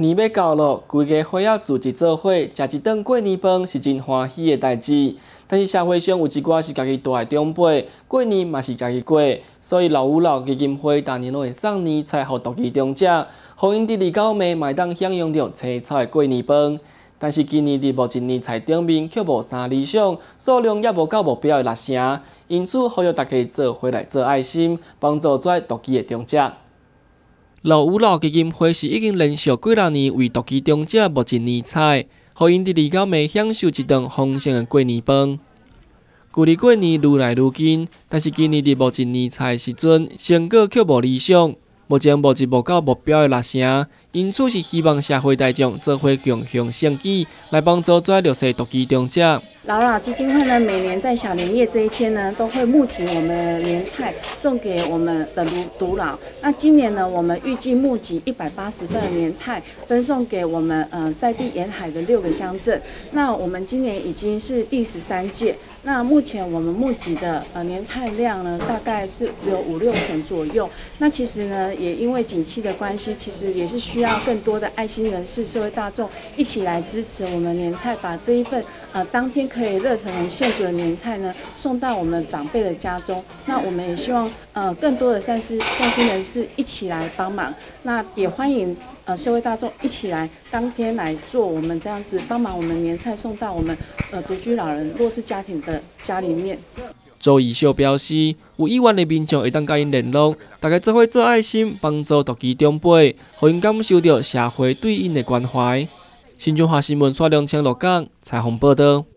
年要到了，规家伙仔组织做伙，食一顿过年饭是真欢喜的代志。但是社会上有一寡是家己大的长辈，过年嘛是家己过，所以老吾老基金会逐年都会送年菜予独居长者，互因伫2、9暝嘛会当享用到青草的过年饭。但是今年伫目前年菜顶面却无啥理想，数量也无到目标的6成，因此呼吁大家做伙来做爱心，帮助这独居的长者。老吾老基金会是已经连续几多年为独居长者募集年菜，互因伫2、9暝享受一顿丰盛的过年饭。距离过年愈来愈近，但是今年伫募集年菜的时阵，成果却无理想。目前募集无到目标的6成，因此是希望社会大众做伙共襄盛举，来帮助这弱势独居长者。 老老基金会呢，每年在小年夜这一天呢，都会募集我们的年菜送给我们的独老。那今年呢，我们预计募集180份的年菜，分送给我们在地沿海的6个乡镇。那我们今年已经是第13届。那目前我们募集的年菜量呢，大概是只有5、6成左右。那其实呢，也因为景气的关系，其实也是需要更多的爱心人士、社会大众一起来支持我们年菜，把这一份当天可以热腾腾现煮的年菜呢，送到我们长辈的家中。那我们也希望更多的善心人士一起来帮忙。那也欢迎社会大众一起来当天来做我们这样子帮忙，我们年菜送到我们独居老人弱势家庭的家里面。 周怡秀表示，有意愿的民众会当甲因联络，大家做伙做爱心，帮助独居长辈，互因感受到社会对因的关怀。新中华新闻刷2千6港采访报道。